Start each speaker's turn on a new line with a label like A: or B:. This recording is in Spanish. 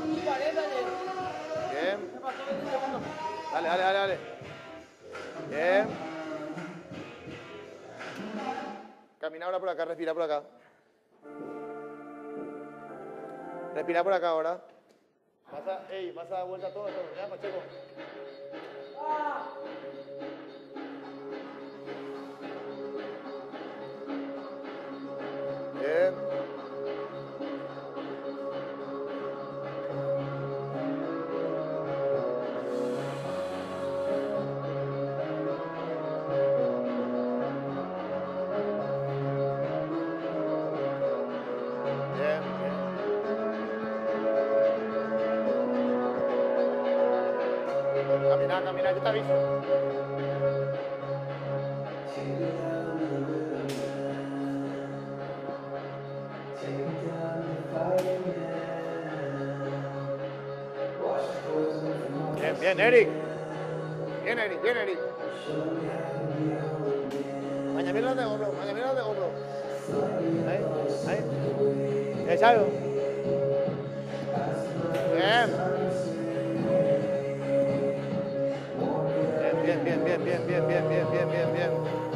A: Bien. Dale, dale, dale, dale. Bien. Camina ahora por acá, respira por acá. Respira por acá ahora. Vas a dar vuelta a todo esto, ¿verdad, Pacheco? Bien. Bien, bien. Camina, camina, yo te aviso. Bien, bien, Eric. Bien, Eric, bien, Eric. Mañamira de hombro, mañamira de hombro. Ahí, ahí. Echalo. Bien. Bien, bien, bien, bien, bien, bien, bien, bien, bien, bien, bien.